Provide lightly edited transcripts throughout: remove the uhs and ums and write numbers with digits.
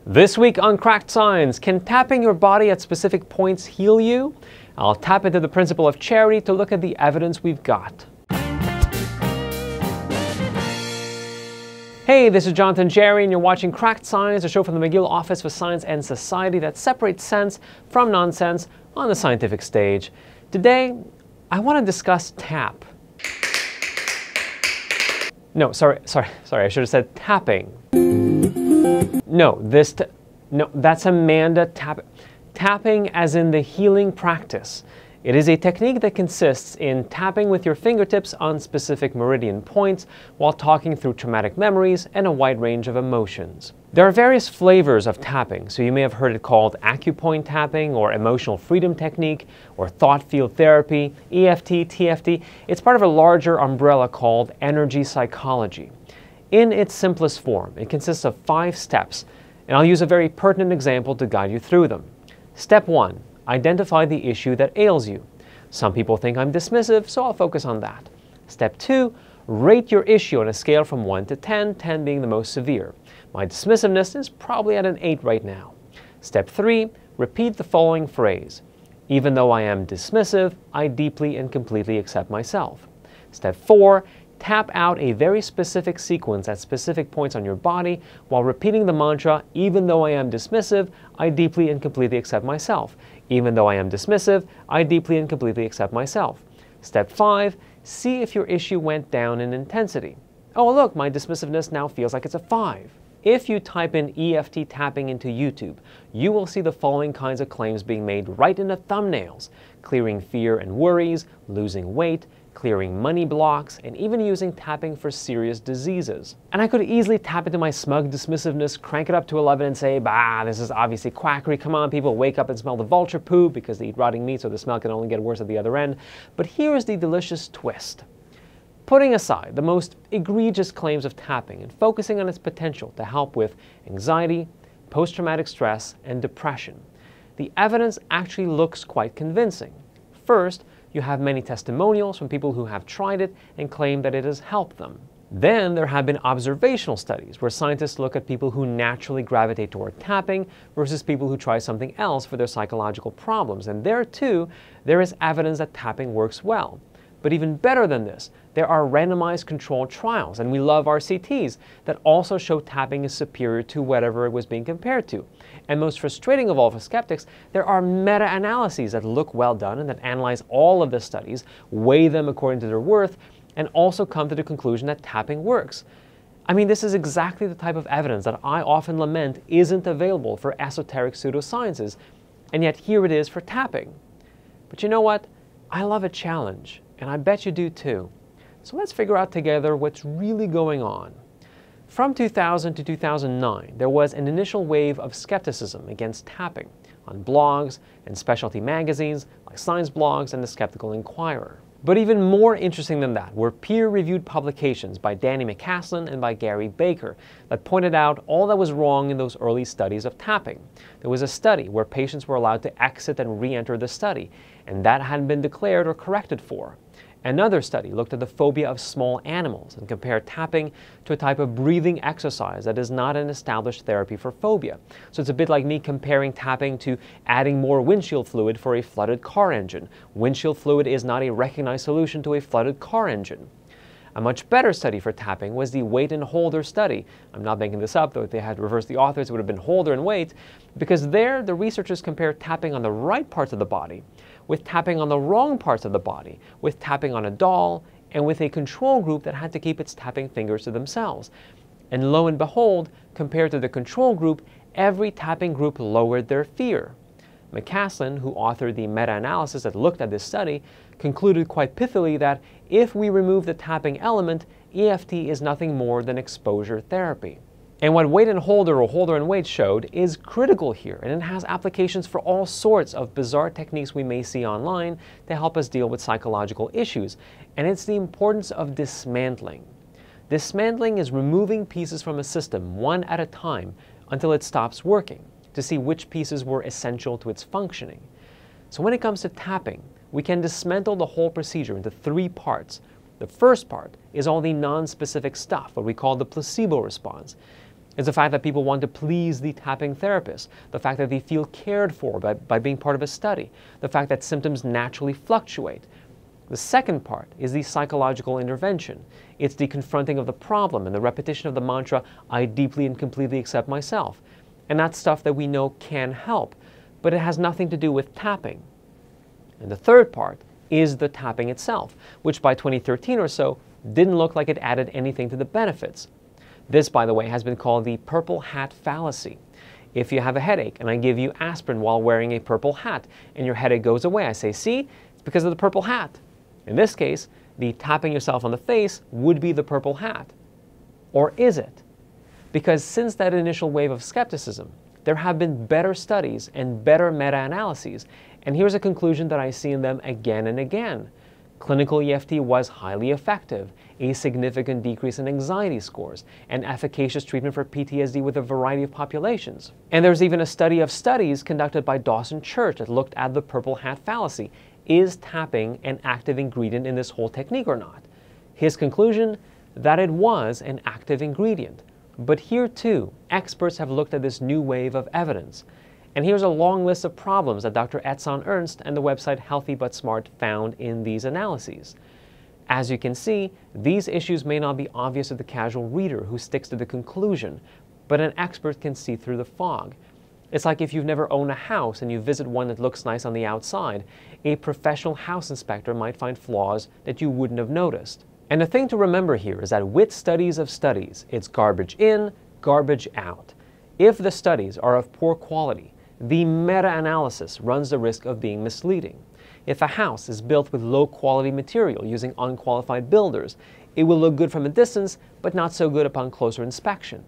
This week on Cracked Science, can tapping your body at specific points heal you? I'll tap into the principle of charity to look at the evidence we've got. Hey, this is Jonathan Jerry, and you're watching Cracked Science, a show from the McGill Office for Science and Society that separates sense from nonsense on the scientific stage. Today, I want to discuss TAP. No, sorry, I should have said tapping. No, that's Amanda tapping as in the healing practice. It is a technique that consists in tapping with your fingertips on specific meridian points while talking through traumatic memories and a wide range of emotions. There are various flavors of tapping, so you may have heard it called acupoint tapping or emotional freedom technique or thought field therapy, EFT, TFT. It's part of a larger umbrella called energy psychology. In its simplest form, it consists of 5 steps, and I'll use a very pertinent example to guide you through them. Step 1. Identify the issue that ails you. Some people think I'm dismissive, so I'll focus on that. Step 2. Rate your issue on a scale from 1 to 10, 10 being the most severe. My dismissiveness is probably at an 8 right now. Step 3. Repeat the following phrase. Even though I am dismissive, I deeply and completely accept myself. Step 4. Tap out a very specific sequence at specific points on your body while repeating the mantra, even though I am dismissive, I deeply and completely accept myself. Even though I am dismissive, I deeply and completely accept myself. Step 5, see if your issue went down in intensity. Oh look, my dismissiveness now feels like it's a 5. If you type in EFT tapping into YouTube, you will see the following kinds of claims being made right in the thumbnails: clearing fear and worries, losing weight, clearing money blocks, and even using tapping for serious diseases. And I could easily tap into my smug dismissiveness, crank it up to 11 and say, bah, this is obviously quackery, come on people, wake up and smell the vulture poop, because they eat rotting meat so the smell can only get worse at the other end. But here is the delicious twist. Putting aside the most egregious claims of tapping and focusing on its potential to help with anxiety, post-traumatic stress, and depression, the evidence actually looks quite convincing. First, you have many testimonials from people who have tried it and claim that it has helped them. Then there have been observational studies where scientists look at people who naturally gravitate toward tapping versus people who try something else for their psychological problems. And there too, there is evidence that tapping works well. But even better than this, there are randomized controlled trials, and we love RCTs, that also show tapping is superior to whatever it was being compared to. And most frustrating of all for skeptics, there are meta-analyses that look well done and that analyze all of the studies, weigh them according to their worth, and also come to the conclusion that tapping works. I mean, this is exactly the type of evidence that I often lament isn't available for esoteric pseudosciences, and yet here it is for tapping. But you know what? I love a challenge, and I bet you do too. So let's figure out together what's really going on. From 2000 to 2009, there was an initial wave of skepticism against tapping on blogs and specialty magazines like Science Blogs and the Skeptical Inquirer. But even more interesting than that were peer-reviewed publications by Danny McCaslin and by Gary Baker that pointed out all that was wrong in those early studies of tapping. There was a study where patients were allowed to exit and re-enter the study, and that hadn't been declared or corrected for. Another study looked at the phobia of small animals and compared tapping to a type of breathing exercise that is not an established therapy for phobia. So it's a bit like me comparing tapping to adding more windshield fluid for a flooded car engine. Windshield fluid is not a recognized solution to a flooded car engine. A much better study for tapping was the weight and holder study. I'm not making this up, though if they had reversed the authors, it would have been holder and weight, because there the researchers compared tapping on the right parts of the body with tapping on the wrong parts of the body, with tapping on a doll, and with a control group that had to keep its tapping fingers to themselves. And lo and behold, compared to the control group, every tapping group lowered their fear. McCaslin, who authored the meta-analysis that looked at this study, concluded quite pithily that if we remove the tapping element, EFT is nothing more than exposure therapy. And what weight and holder or holder and weight showed is critical here, and it has applications for all sorts of bizarre techniques we may see online to help us deal with psychological issues, and it's the importance of dismantling. Dismantling is removing pieces from a system one at a time until it stops working, to see which pieces were essential to its functioning. So when it comes to tapping, we can dismantle the whole procedure into 3 parts. The first part is all the non-specific stuff, what we call the placebo response. It's the fact that people want to please the tapping therapist, the fact that they feel cared for by being part of a study, the fact that symptoms naturally fluctuate. The second part is the psychological intervention. It's the confronting of the problem and the repetition of the mantra, I deeply and completely accept myself. And that's stuff that we know can help, but it has nothing to do with tapping. And the third part is the tapping itself, which by 2013 or so didn't look like it added anything to the benefits. This, by the way, has been called the purple hat fallacy. If you have a headache and I give you aspirin while wearing a purple hat and your headache goes away, I say, see, it's because of the purple hat. In this case, the tapping yourself on the face would be the purple hat. Or is it? Because since that initial wave of skepticism, there have been better studies and better meta-analyses, and here's a conclusion that I see in them again and again. Clinical EFT was highly effective, a significant decrease in anxiety scores, an efficacious treatment for PTSD with a variety of populations. And there's even a study of studies conducted by Dawson Church that looked at the purple hat fallacy. Is tapping an active ingredient in this whole technique or not? His conclusion, that it was an active ingredient. But here too, experts have looked at this new wave of evidence. And here's a long list of problems that Dr. Etzon Ernst and the website Healthy But Smart found in these analyses. As you can see, these issues may not be obvious to the casual reader who sticks to the conclusion, but an expert can see through the fog. It's like if you've never owned a house and you visit one that looks nice on the outside, a professional house inspector might find flaws that you wouldn't have noticed. And the thing to remember here is that with studies of studies, it's garbage in, garbage out. If the studies are of poor quality, the meta-analysis runs the risk of being misleading. If a house is built with low-quality material using unqualified builders, it will look good from a distance, but not so good upon closer inspection.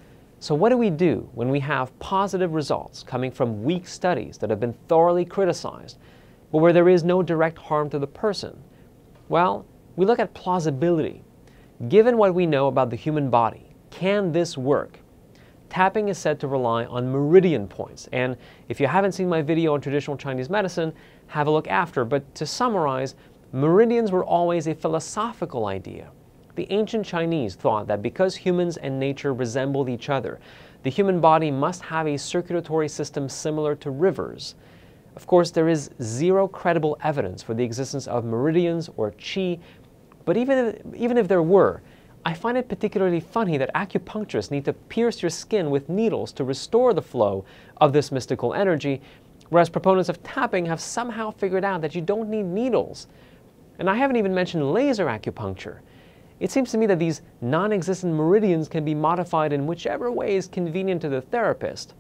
So what do we do when we have positive results coming from weak studies that have been thoroughly criticized, but where there is no direct harm to the person? Well, we look at plausibility. Given what we know about the human body, can this work? Tapping is said to rely on meridian points, and if you haven't seen my video on traditional Chinese medicine, have a look after, but to summarize, meridians were always a philosophical idea. The ancient Chinese thought that because humans and nature resembled each other, the human body must have a circulatory system similar to rivers. Of course, there is zero credible evidence for the existence of meridians or qi, but even if there were, I find it particularly funny that acupuncturists need to pierce your skin with needles to restore the flow of this mystical energy, whereas proponents of tapping have somehow figured out that you don't need needles. And I haven't even mentioned laser acupuncture. It seems to me that these non-existent meridians can be modified in whichever way is convenient to the therapist.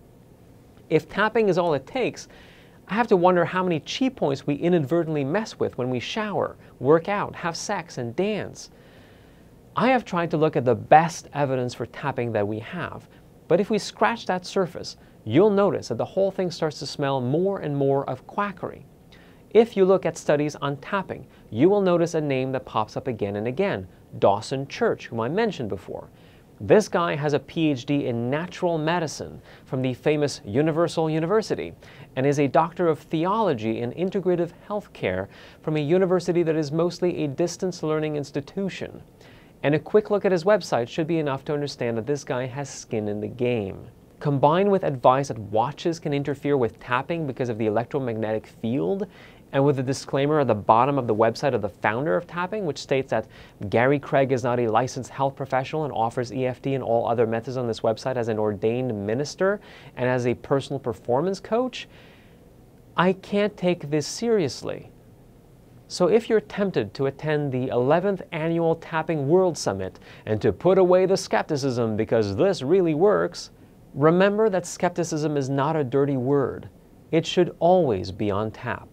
If tapping is all it takes, I have to wonder how many chi points we inadvertently mess with when we shower, work out, have sex, and dance. I have tried to look at the best evidence for tapping that we have, but if we scratch that surface, you'll notice that the whole thing starts to smell more and more of quackery. If you look at studies on tapping, you will notice a name that pops up again and again, Dawson Church, whom I mentioned before. This guy has a PhD in natural medicine from the famous Universal University and is a doctor of theology in integrative healthcare from a university that is mostly a distance learning institution. And a quick look at his website should be enough to understand that this guy has skin in the game. Combined with advice that watches can interfere with tapping because of the electromagnetic field, and with the disclaimer at the bottom of the website of the founder of tapping, which states that Gary Craig is not a licensed health professional and offers EFT and all other methods on this website as an ordained minister and as a personal performance coach, I can't take this seriously. So if you're tempted to attend the 11th Annual Tapping World Summit and to put away the skepticism because this really works, remember that skepticism is not a dirty word. It should always be on tap.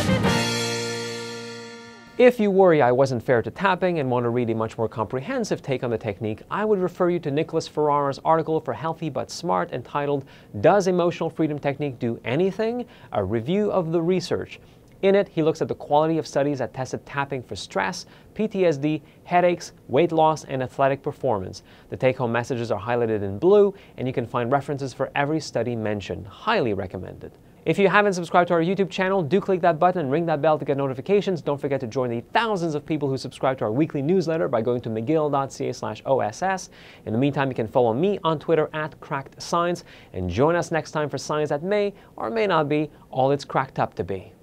If you worry I wasn't fair to tapping and want to read a much more comprehensive take on the technique, I would refer you to Nicholas Ferrara's article for Healthy But Smart entitled, Does Emotional Freedom Technique Do Anything? A Review of the Research. In it, he looks at the quality of studies that tested tapping for stress, PTSD, headaches, weight loss, and athletic performance. The take-home messages are highlighted in blue, and you can find references for every study mentioned. Highly recommended. If you haven't subscribed to our YouTube channel, do click that button and ring that bell to get notifications. Don't forget to join the thousands of people who subscribe to our weekly newsletter by going to mcgill.ca/OSS. In the meantime, you can follow me on Twitter @CrackedScience and join us next time for science that may or may not be all it's cracked up to be.